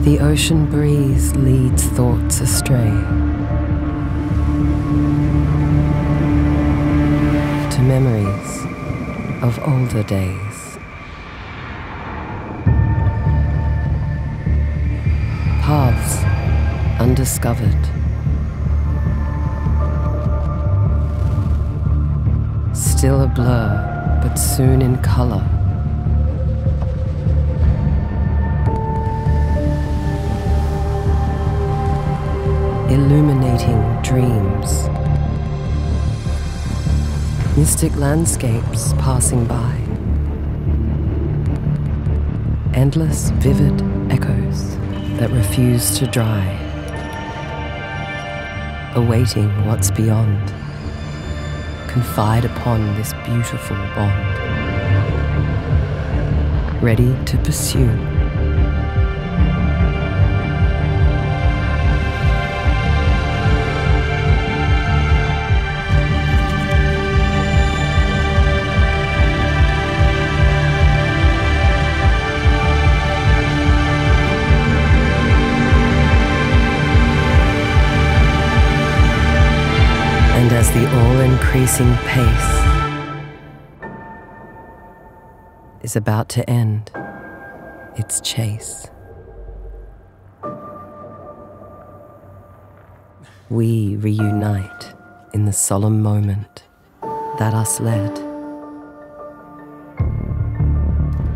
The ocean breeze leads thoughts astray to memories of older days. Paths undiscovered. Still a blur, but soon in color. Illuminating dreams. Mystic landscapes passing by. Endless, vivid echoes that refuse to dry. Awaiting what's beyond. Confide upon this beautiful bond. Ready to pursue. And as the all-increasing pace is about to end its chase, we reunite in the solemn moment that us led.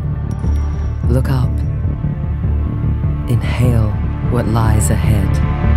Look up, inhale what lies ahead.